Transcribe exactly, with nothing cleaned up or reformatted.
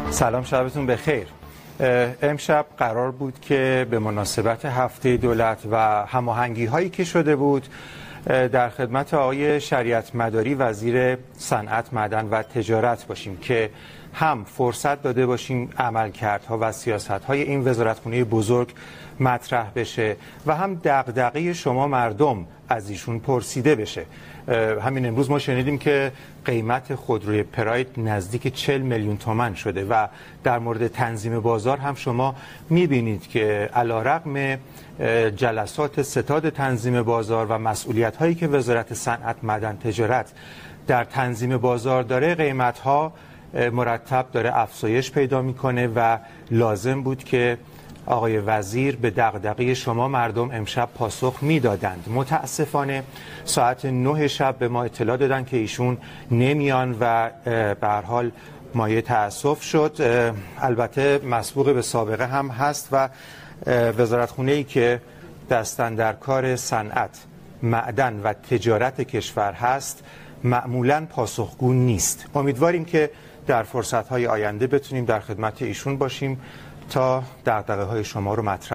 سلام، شبتون بخیر. امشب قرار بود که به مناسبت هفته دولت و هماهنگی هایی که شده بود در خدمت آقای شریعت مداری وزیر صنعت، معدن و تجارت باشیم که هم فرصت داده باشیم عملکردها و سیاست‌های این وزارتخونه بزرگ مطرح بشه و هم دغدغه شما مردم از ایشون پرسیده بشه. همین امروز ما شنیدیم که قیمت خودروی پراید نزدیک چهل میلیون تومان شده و در مورد تنظیم بازار هم شما میبینید که علیرغم جلسات ستاد تنظیم بازار و مسئولیت هایی که وزارت صنعت، معدن، تجارت در تنظیم بازار داره، قیمت ها مرتب داره افزایش پیدا میکنه و لازم بود که آقای وزیر به دغدغه شما مردم امشب پاسخ میدادند. متاسفانه ساعت نه شب به ما اطلاع دادن که ایشون نمیان و به هر حال مایه تأسف شد. البته مسبوق به سابقه هم هست و وزارتخونه‌ای که دستن در کار صنعت، معدن و تجارت کشور هست معمولاً پاسخگو نیست. امیدواریم که در فرصت‌های آینده بتونیم در خدمت ایشون باشیم تا دغدغه‌های شما رو مطرح